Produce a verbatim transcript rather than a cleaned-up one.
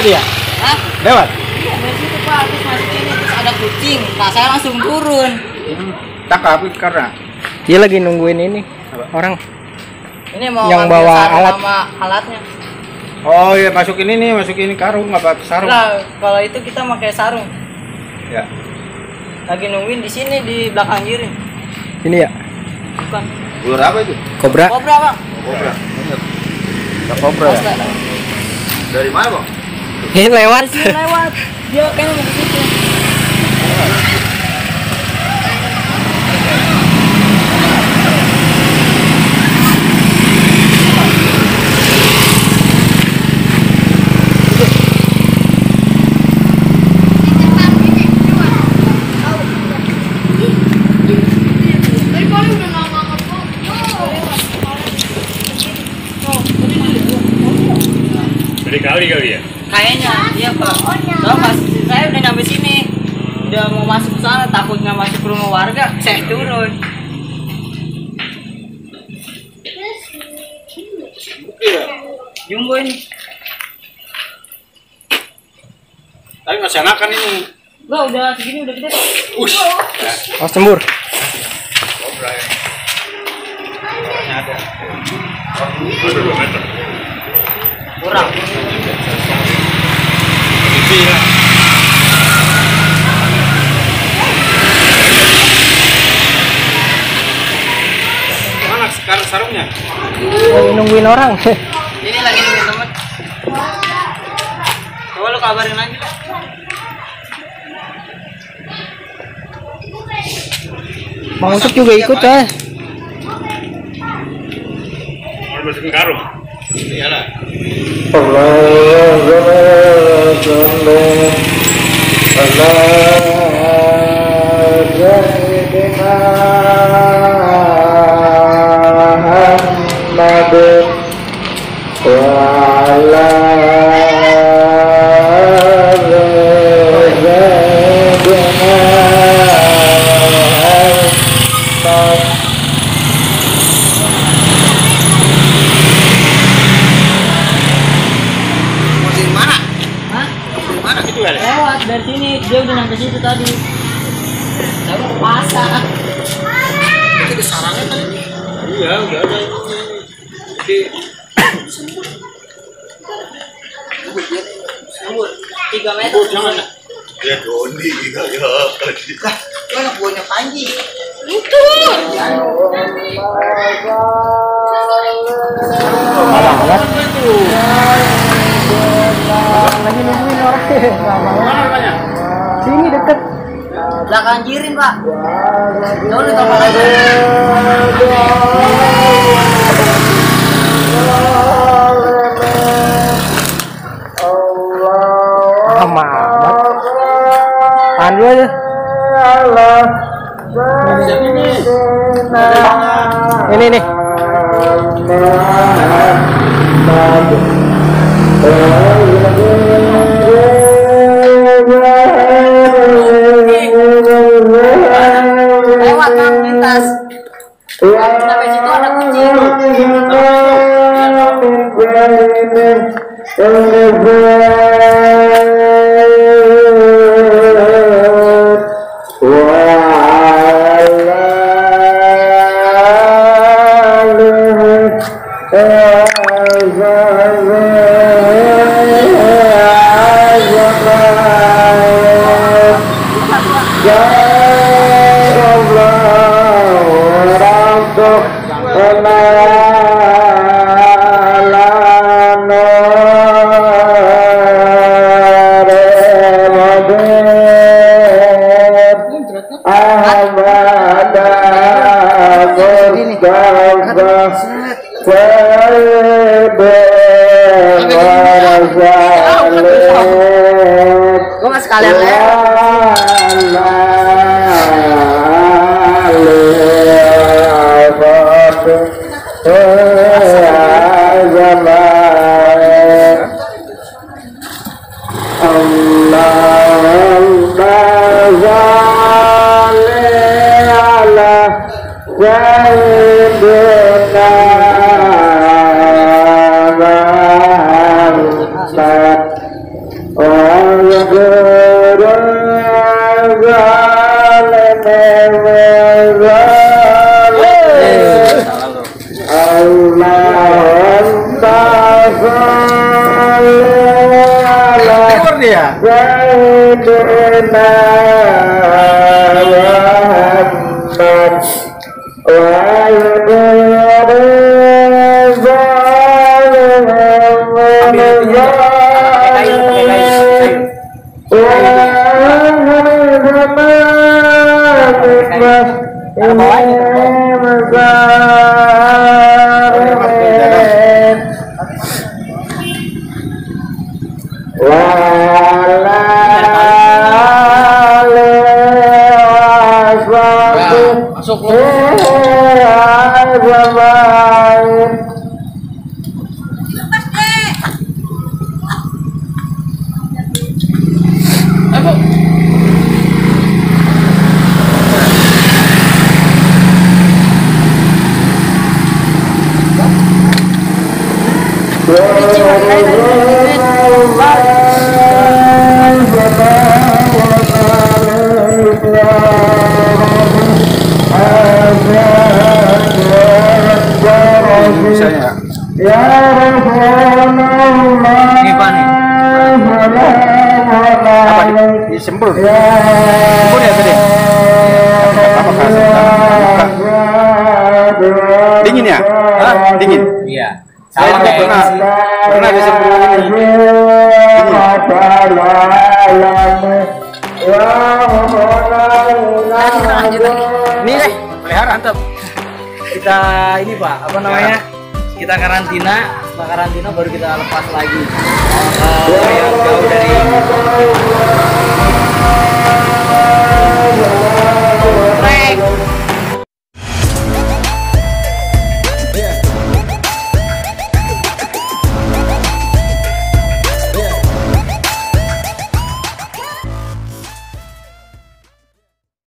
tadi ya? Hah? Lewat? Iya, dari situ Pak, terus masuk ini, terus ada kucing. Nah, saya langsung turun. Hmm. Tangkap karena Dia lagi nungguin ini orang Ini mau yang ngambil bawa sarung alat. sama alatnya. oh iya masukin ini masukin karung nggak pakai sarung. Lah, kalau itu kita pakai sarung. Ya. Lagi nungguin di sini di belakang kiri. ini ya, Bukan. Ular apa itu? kobra. Kobra, Bang. Kobra. Ada kobra ya? Asli. Dari mana bang? Ini lewat. Sini lewat. Dia kayaknya mau ke situ. Dari kali kali ya? Kayaknya, iya Pak. Soalnya pas saya udah nyampe sini, udah mau masuk ke sana, takutnya masuk ke rumah warga, saya turun. Jumbo ini. Tapi masih anakan ini. Gua udah segini udah gede. Ush. Oh, sembur. Kobra ya. Orangnya ada. Ada dua meter. Kurang. Ini lah. Mana sekarang sarungnya? Lagi nungguin orang. Ini lagi nungguin temen. Coba lu kabarin lagi. Mang Ucup juga ikut ya. Mau masukin karung. Iyalah. Hah? Mana gitu kali? Lewat dari sini, dia udah nyampe situ tadi. Saya mau ke pasar. Itu di sarangnya kali ini. Iya, udah ada ini. Jadi Umur tiga meter. oh, jangan. Ya Doni gitu ya. Lah, itu anak buahnya Panji. Itu. Lagi nungguin orang. Mana rupanya? Sini deket. Belakang kiri, Pak. Jauh di kamar aja. Lama amat. Tahan dulu aja. Ini nih. Lewat Bang, lintas. Sampai situ ada kucing. Gua nggak sekalian Keluar dia. Masuk lu. Misalnya Ini apa nih? apa di- disemprot? Semprot ya tadi? Apa kasih? Dingin ya? Hah? Dingin? Iya. Saya Sama juga kayak pernah ini. pernah disemprot ini. Nih deh, pelihara mantap. Kita ini Pak, apa namanya? Kita karantina, setelah karantina baru kita lepas lagi. Oh, biar jauh dari